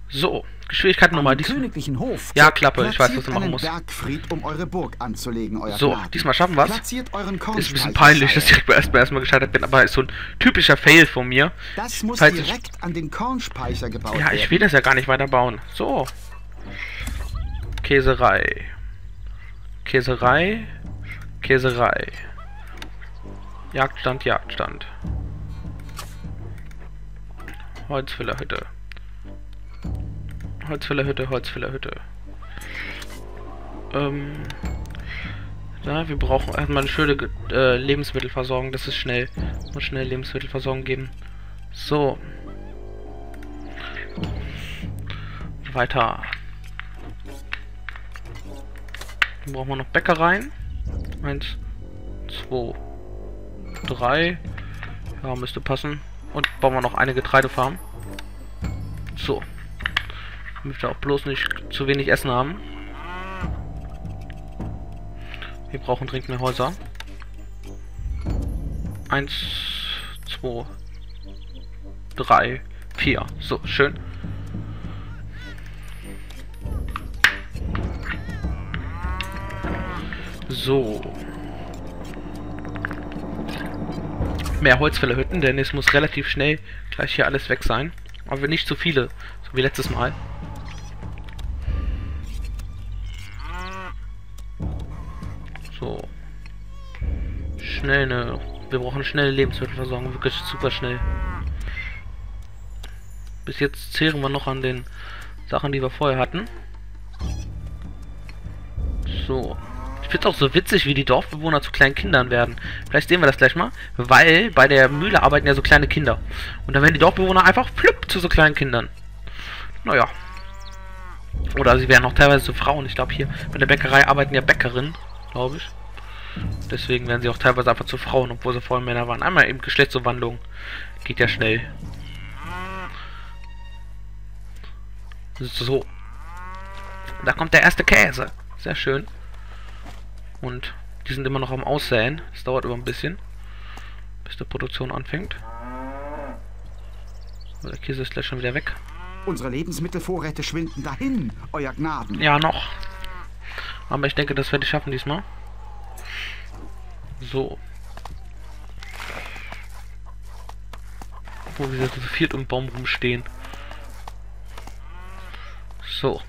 So, Geschwindigkeit nochmal. Königlichen Hof. Ja, Klappe, ich weiß, was du machen musst. Bergfried, um eure Burg anzulegen, euer So, Gnaden. diesmal schaffen wir es. Platziert euren Ist ein bisschen Kornspeicher, peinlich, dass Sire. ich erstmal gescheitert bin, aber ist so ein typischer Fail von mir. Das muss Falls ich- direkt an den Kornspeicher gebaut werden. Ja, ich will das ja gar nicht weiter bauen. So. Käserei. Käserei. Käserei. Jagdstand, Jagdstand. Holzfällerhütte. Holzfällerhütte, Holzfällerhütte. Ja, wir brauchen erstmal eine schöne Lebensmittelversorgung. Das ist schnell. Muss schnell Lebensmittelversorgung geben. So. Weiter. Dann brauchen wir noch Bäckereien. 1, 2, 3. Ja, müsste passen. Und bauen wir noch eine Getreidefarm. So. Damit wir auch bloß nicht zu wenig Essen haben. Wir brauchen dringend mehr Häuser. 1, 2, 3, 4. So, schön. So. Mehr Holzfällerhütten, denn es muss relativ schnell gleich hier alles weg sein. Aber nicht zu viele, so wie letztes Mal. So. Schnell wir brauchen schnelle Lebensmittelversorgung, wirklich super schnell. Bis jetzt zehren wir noch an den Sachen, die wir vorher hatten. So. Ich finde es auch so witzig, wie die Dorfbewohner zu kleinen Kindern werden. Vielleicht sehen wir das gleich mal, weil bei der Mühle arbeiten ja so kleine Kinder. Und dann werden die Dorfbewohner einfach flupp zu so kleinen Kindern. Naja. Oder sie werden auch teilweise zu Frauen. Ich glaube hier bei der Bäckerei arbeiten ja Bäckerinnen, glaube ich. Deswegen werden sie auch teilweise einfach zu Frauen, obwohl sie vorher Männer waren. Einmal eben Geschlechtsumwandlung. Geht ja schnell. So. Da kommt der erste Käse. Sehr schön. Und die sind immer noch am Aussäen. Es dauert immer ein bisschen, bis die Produktion anfängt. Aber der Käse ist gleich schon wieder weg. Unsere Lebensmittelvorräte schwinden dahin, euer Gnaden. Ja, noch. Aber ich denke, das werde ich schaffen diesmal. So. Wo wir so viel um Baum rumstehen. So.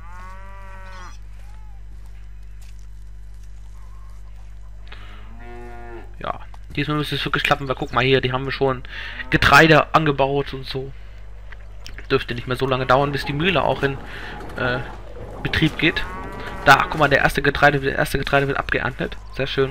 Ja, diesmal müsste es wirklich klappen, weil guck mal hier, die haben wir schon Getreide angebaut und so. Dürfte nicht mehr so lange dauern, bis die Mühle auch in Betrieb geht. Da, guck mal, der erste Getreide wird abgeerntet. Sehr schön.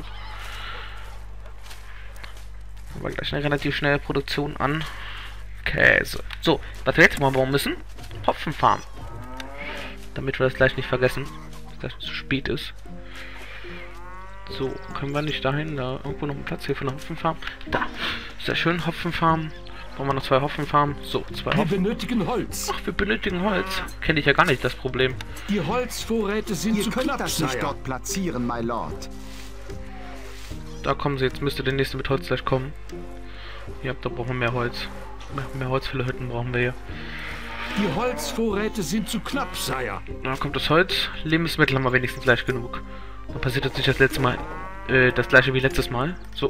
Aber gleich eine relativ schnelle Produktion an Käse. So, was wir jetzt mal bauen müssen, Hopfenfarm. Damit wir das gleich nicht vergessen, dass es gleich zu spät ist. So, können wir nicht dahin, da irgendwo noch einen Platz hier für eine Hopfenfarm. Da, sehr schön, Hopfenfarm. Brauchen wir noch 2 Hopfenfarmen. So, 2 Hopfen. Wir benötigen Holz. Ach, wir benötigen Holz. Kenne ich ja gar nicht, das Problem. Die Holzvorräte sind Ihr zu könnt knapp, das nicht Sire. dort platzieren, my lord. Da kommen sie, jetzt müsste der nächste mit Holz gleich kommen. Ja, da brauchen wir mehr Holz. Mehr Holzfällerhütten brauchen wir hier. Die Holzvorräte sind zu knapp, Sire. Da kommt das Holz. Lebensmittel haben wir wenigstens gleich genug. Dann passiert jetzt nicht das letzte Mal, das gleiche wie letztes Mal. So.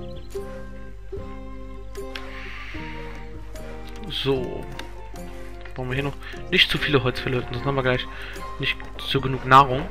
So. Brauchen wir hier noch nicht zu viele Holzfällerhütten, sonst haben wir gleich nicht so genug Nahrung.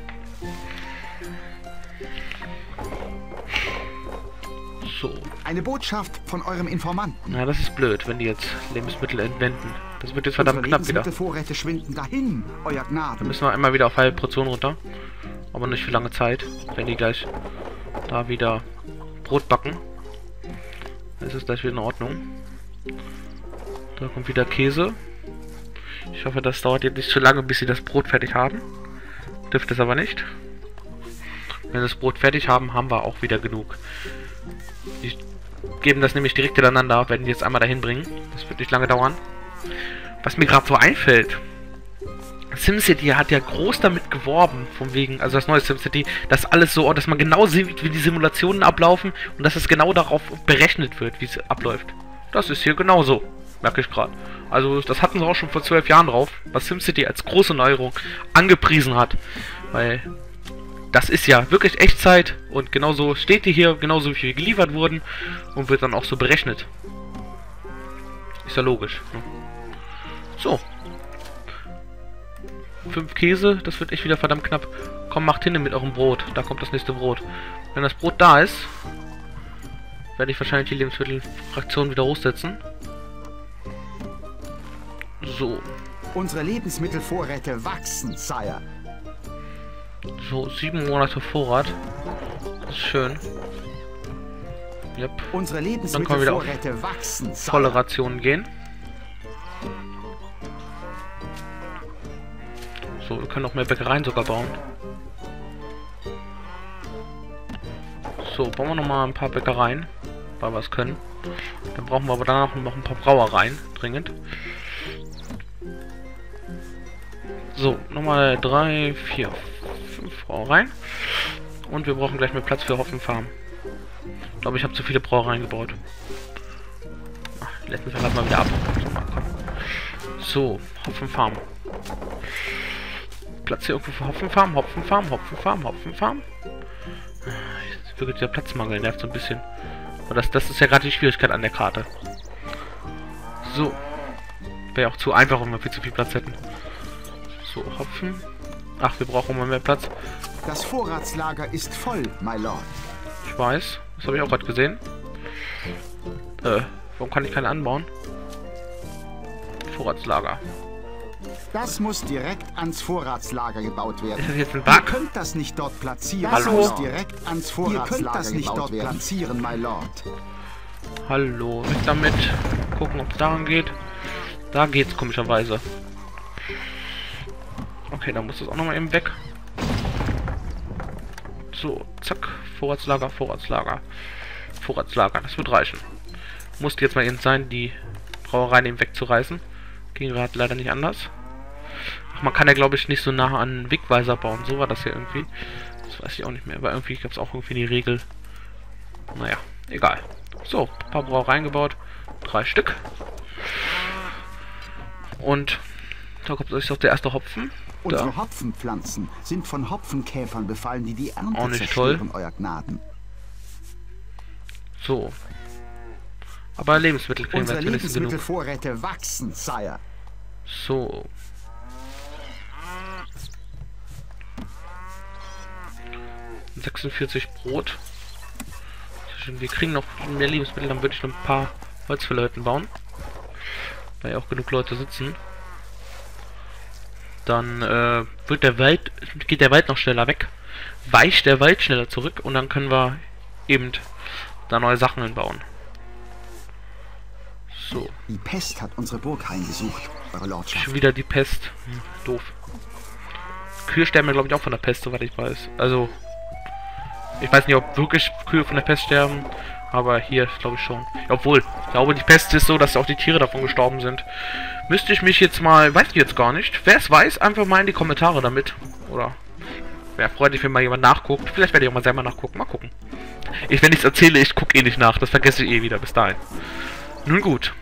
So. Eine Botschaft von eurem Informanten. Na, das ist blöd, wenn die jetzt Lebensmittel entwenden. Das wird jetzt verdammt Unsere knapp wieder. Lebensmittelvorräte schwinden dahin, euer Dann Gnaden. müssen wir einmal wieder auf halbe Portion runter. Aber nicht für lange Zeit. Wenn die gleich da wieder Brot backen, dann ist es gleich wieder in Ordnung. Da kommt wieder Käse. Ich hoffe, das dauert jetzt nicht zu lange, bis sie das Brot fertig haben. Dürfte es aber nicht. Wenn wir das Brot fertig haben, haben wir auch wieder genug. Die geben das nämlich direkt hintereinander, werden die jetzt einmal dahin bringen. Das wird nicht lange dauern. Was mir gerade so einfällt: SimCity hat ja groß damit geworben, von wegen, also das neue SimCity, dass alles so, dass man genau sieht, wie die Simulationen ablaufen und dass es genau darauf berechnet wird, wie es abläuft. Das ist hier genauso. Merke ich gerade. Also das hatten sie auch schon vor 12 Jahren drauf, was SimCity als große Neuerung angepriesen hat. Weil das ist ja wirklich Echtzeit und genauso steht die hier, genauso wie viel geliefert wurden und wird dann auch so berechnet. Ist ja logisch. Ne? So. 5 Käse, das wird echt wieder verdammt knapp. Komm, macht hin mit eurem Brot. Da kommt das nächste Brot. Wenn das Brot da ist, werde ich wahrscheinlich die Lebensmittelfraktion wieder hochsetzen. So. Unsere Lebensmittelvorräte wachsen, Sire. So, 7 Monate Vorrat. Das ist schön. Yep. Unsere Dann können wir wieder auf Lebensmittelvorräte wachsen, Sire. volle Rationen gehen. So, wir können noch mehr Bäckereien sogar bauen. So, bauen wir nochmal ein paar Bäckereien, weil wir es können. Dann brauchen wir aber danach noch ein paar Brauereien, dringend. So, nochmal 3, 4, 5 Brauereien. Und wir brauchen gleich mehr Platz für Hopfenfarm. Ich glaube, ich habe zu viele Brauereien gebaut. Ach, letzten Fall lassen wir wieder ab. So, Hopfenfarm. Platz hier irgendwo für Hopfenfarm, Hopfenfarm, Hopfenfarm, Hopfenfarm. Jetzt wirklich der Platzmangel nervt so ein bisschen. Aber das ist ja gerade die Schwierigkeit an der Karte. So. Wäre auch zu einfach, wenn wir viel zu viel Platz hätten. So, Hopfen. Ach, wir brauchen mal mehr Platz. Das Vorratslager ist voll, my lord. Ich weiß. Das habe ich auch gerade gesehen. Warum kann ich keine anbauen? Vorratslager. Das muss direkt ans Vorratslager gebaut werden. Ist das jetzt ein Ihr Bug? könnt das nicht dort platzieren. Hallo? Das muss direkt ans Vorratslager Ihr könnt das nicht gebaut dort werden. platzieren, my lord. Hallo, weg damit. Gucken, ob es daran geht. Da geht's komischerweise. Okay, dann muss das auch nochmal eben weg. So, zack. Vorratslager, Vorratslager. Vorratslager, das wird reichen. Musste jetzt mal eben sein, die Brauereien eben wegzureißen. Ging gerade leider nicht anders. Ach, man kann ja, glaube ich, nicht so nah an Wegweiser bauen. So war das ja irgendwie. Das weiß ich auch nicht mehr. Aber irgendwie gab es auch irgendwie die Regel. Naja, egal. So, ein paar Brauereien gebaut. 3 Stück. Und da kommt euch doch der erste Hopfen. Unsere Da. Hopfenpflanzen sind von Hopfenkäfern befallen, die die Ernte Auch nicht zerstören, toll. euer Gnaden. So. Aber Lebensmittel kriegen wir Unsere jetzt wenigstens genug. Lebensmittelvorräte wachsen, Sire. So. ...46 Brot. Wir kriegen noch mehr Lebensmittel, dann würde ich noch ein paar Holzverleuten bauen. Weil ja auch genug Leute sitzen. Dann geht der Wald noch schneller weg. Weicht der Wald schneller zurück und dann können wir eben da neue Sachen hinbauen. So. Die Pest hat unsere Burg heimgesucht, eure Lordschaft. Schon wieder die Pest. Doof. Kühe sterben ja, glaube ich, auch von der Pest, soweit ich weiß. Also, ich weiß nicht, ob wirklich Kühe von der Pest sterben, aber hier glaube ich schon. Obwohl, ich glaube, die Pest ist so, dass auch die Tiere davon gestorben sind. Müsste ich mich jetzt mal, weiß ich jetzt gar nicht. Wer es weiß, einfach mal in die Kommentare damit. Oder, wäre freundlich, wenn mal jemand nachguckt. Vielleicht werde ich auch mal selber nachgucken. Mal gucken. Wenn ich es erzähle, ich gucke eh nicht nach. Das vergesse ich eh wieder bis dahin. Nun gut.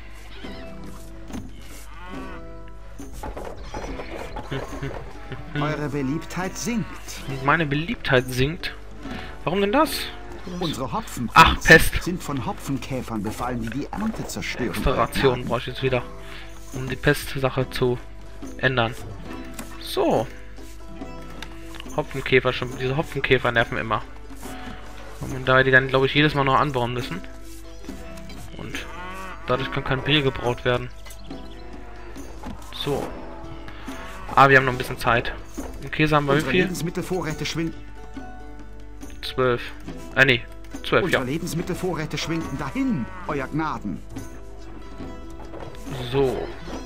Eure Beliebtheit sinkt. Meine Beliebtheit sinkt. Warum denn das? Unsere Ach, Hopfenpflanzen Pest. sind von Hopfenkäfern befallen, die die Ernte zerstören. Extra euer Ration Gnaden. brauche ich jetzt wieder, um die Pest-Sache zu ändern. So. Hopfenkäfer, schon diese Hopfenkäfer nerven immer. Und da die dann, glaube ich, jedes Mal noch anbauen müssen. Und dadurch kann kein Bier gebraut werden. So. Ah, wir haben noch ein bisschen Zeit. Den Käse haben wir wie Unsere viel? Lebensmittelvorräte schwinden. 12. Nee. 12, ja. Unsere Lebensmittelvorräte schwinden dahin, euer Gnaden. So.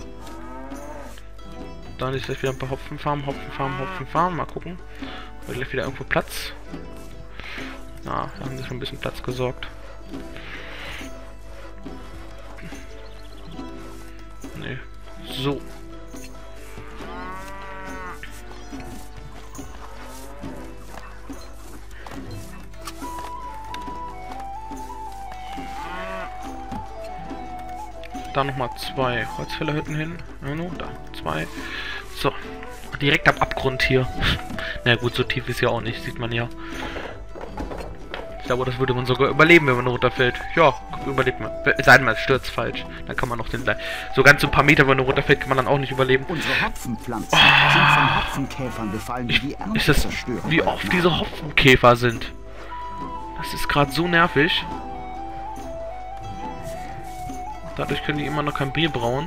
Dann ist gleich wieder ein paar Hopfenfarmen, Hopfenfarmen, Hopfenfarmen. Mal gucken. Wird gleich wieder irgendwo Platz. Na, da haben sie schon ein bisschen Platz gesorgt. Nee. So. Da nochmal 2 Holzfällerhütten hin. Ja, no, da 2. So. Direkt am Abgrund hier. Na gut, so tief ist ja auch nicht, sieht man ja. Ich glaube, das würde man sogar überleben, wenn man runterfällt. Ja, überlebt man. Es sei denn, man stürzt falsch. Dann kann man noch den... So ganz so ein paar Meter, wenn man runterfällt, kann man dann auch nicht überleben. Unsere Hopfenpflanzen sind von Hopfenkäfern befallen, die die Ernte Ist das, zerstören. wie oft diese Hopfenkäfer sind. Das ist gerade so nervig. Dadurch können die immer noch kein Bier brauen.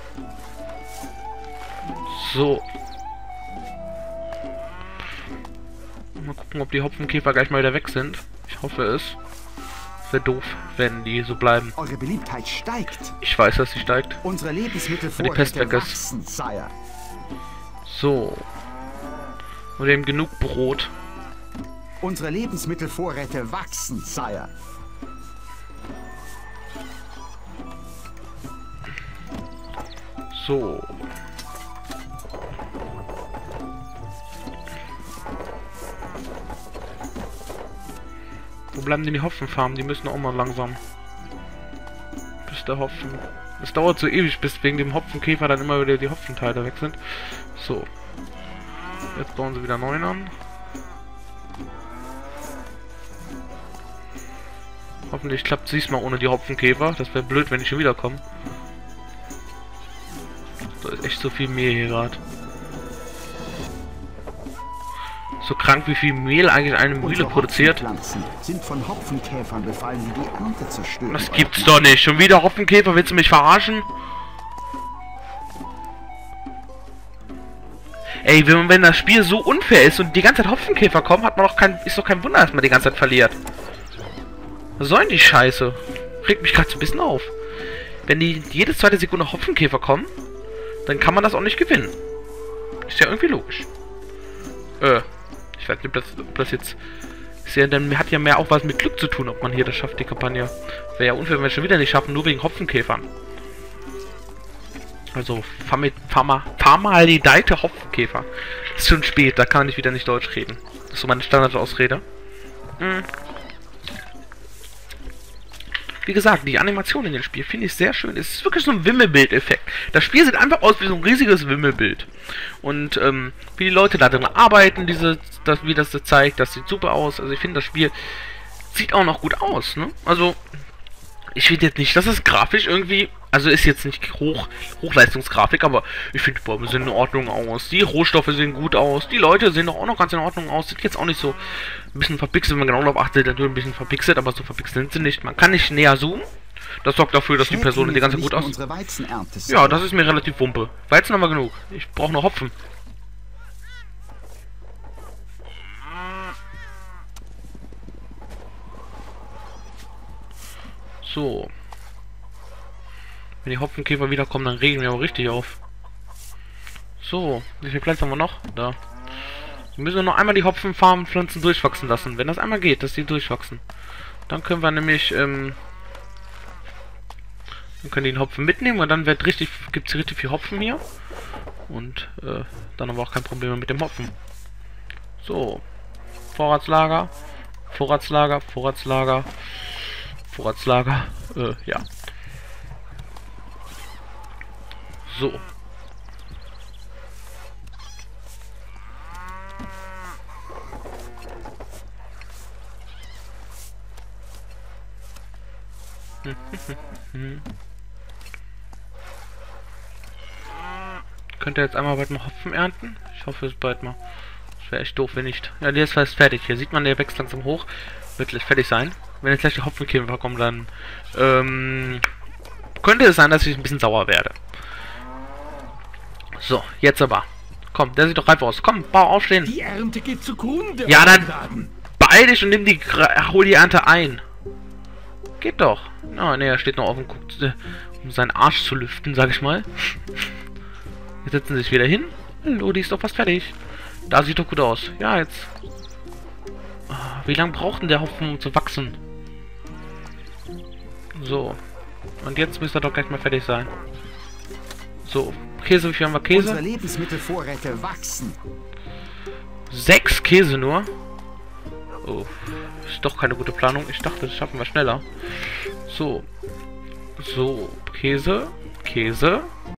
So. Mal gucken, ob die Hopfenkäfer gleich mal wieder weg sind. Ich hoffe es. Wäre doof, wenn die so bleiben. Eure Beliebtheit steigt. Ich weiß, dass sie steigt. Unsere Wenn die Pest Lebensmittelvorräte weg ist. wachsen, Sire. So. Und eben genug Brot. Unsere Lebensmittelvorräte wachsen, Sire. So. Wo bleiben denn die Hopfenfarmen? Die müssen auch mal langsam. Bis der Hopfen... Es dauert so ewig, bis wegen dem Hopfenkäfer dann immer wieder die Hopfenteile weg sind. So. Jetzt bauen sie wieder 9 an. Hoffentlich klappt es diesmal ohne die Hopfenkäfer. Das wäre blöd, wenn die schon wieder kommen. Da ist echt so viel Mehl hier gerade. So krank, wie viel Mehl eigentlich eine Mühle produziert. Hopfenpflanzen sind von Hopfenkäfern befallen, die die Ernte zerstören. Das gibt's doch nicht. Schon wieder Hopfenkäfer? Willst du mich verarschen? Ey, wenn das Spiel so unfair ist und die ganze Zeit Hopfenkäfer kommen, hat man doch ist doch kein Wunder, dass man die ganze Zeit verliert. Was soll denn die Scheiße? Regt mich gerade so ein bisschen auf. Wenn die jede zweite Sekunde Hopfenkäfer kommen, dann kann man das auch nicht gewinnen. Ist ja irgendwie logisch. Ich weiß nicht, ob das jetzt... Ist ja, dann hat ja mehr auch was mit Glück zu tun, ob man hier das schafft, die Kampagne. Wäre ja unfair, wenn wir es schon wieder nicht schaffen, nur wegen Hopfenkäfern. Also, Pharmalideite Hopfenkäfer. Ist schon spät, da kann ich wieder nicht Deutsch reden. Das ist so meine Standardausrede. Wie gesagt, die Animation in dem Spiel finde ich sehr schön. Es ist wirklich so ein Wimmelbild-Effekt. Das Spiel sieht einfach aus wie so ein riesiges Wimmelbild. Und wie die Leute da drin arbeiten, wie das zeigt, das sieht super aus. Also ich finde, das Spiel sieht auch noch gut aus. Ne? Also ich finde jetzt nicht, dass es grafisch irgendwie... Also ist jetzt nicht Hochleistungsgrafik, aber ich finde, die Bäume sehen in Ordnung aus. Die Rohstoffe sehen gut aus. Die Leute sehen doch auch noch ganz in Ordnung aus. Sieht jetzt auch nicht so ein bisschen verpixelt, wenn man genau darauf achtet, natürlich ein bisschen verpixelt, aber so verpixelt sind sie nicht. Man kann nicht näher zoomen. Das sorgt dafür, dass die Person die ganze Zeit gut aussieht. Ja, das ist mir relativ wumpe. Weizen haben wir genug. Ich brauche nur Hopfen. So. Wenn die Hopfenkäfer wiederkommen, dann regen wir aber richtig auf. So, wie viel Platz haben wir noch? Da. Wir müssen noch einmal die Hopfenfarmpflanzen durchwachsen lassen. Wenn das einmal geht, dass die durchwachsen. Dann können wir nämlich, dann können die den Hopfen mitnehmen und dann gibt es richtig viel Hopfen hier. Und dann haben wir auch kein Problem mehr mit dem Hopfen. So. Vorratslager. Vorratslager. Vorratslager. Vorratslager. Ja. So. Könnt ihr jetzt einmal bald mal Hopfen ernten? Ich hoffe es bald mal. Das wäre echt doof, wenn nicht. Ja, der ist fast fertig. Hier sieht man, der wächst langsam hoch. Wird gleich fertig sein. Wenn jetzt gleich die Hopfenkäfer kommen, dann könnte es sein, dass ich ein bisschen sauer werde. So, jetzt aber. Komm, der sieht doch reif aus. Komm, bau aufstehen. Die Ernte geht zugrunde. Ja, dann beeil dich und hol die Ernte ein. Geht doch. Oh, ne, er steht noch auf und guckt, um seinen Arsch zu lüften, sag ich mal. Jetzt setzen sie sich wieder hin. Hallo, die ist doch fast fertig. Da sieht doch gut aus. Ja, jetzt. Wie lange braucht denn der Hopfen, um zu wachsen? So. Und jetzt müsste er doch gleich mal fertig sein. So. Käse, wie viel haben wir Käse? Unsere Lebensmittelvorräte wachsen. 6 Käse nur. Oh. Ist doch keine gute Planung. Ich dachte, das schaffen wir schneller. So. So, Käse, Käse.